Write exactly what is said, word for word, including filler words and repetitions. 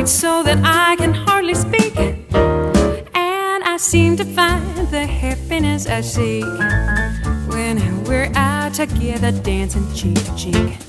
so that I can hardly speak. And I seem to find the happiness I seek when we're out together dancing cheek to cheek.